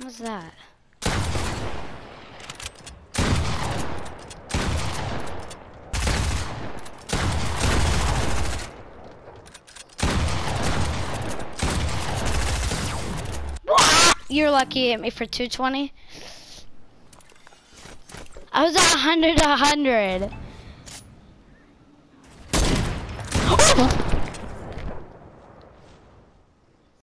What's that? You're lucky you hit me for 220. I was at 100.